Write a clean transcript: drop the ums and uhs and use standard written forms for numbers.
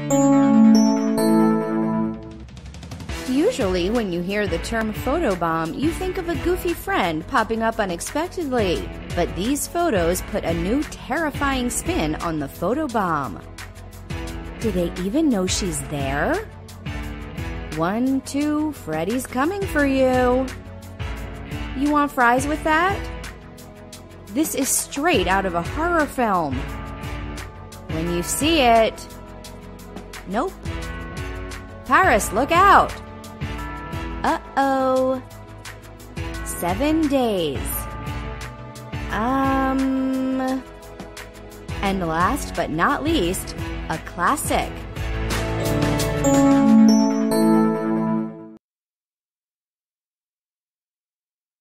Usually, when you hear the term photobomb, you think of a goofy friend popping up unexpectedly. But these photos put a new terrifying spin on the photobomb. Do they even know she's there? 1, 2, Freddy's coming for you. You want fries with that? This is straight out of a horror film. When you see it... Nope. Paris, look out! Uh-oh. 7 days. And last but not least, a classic.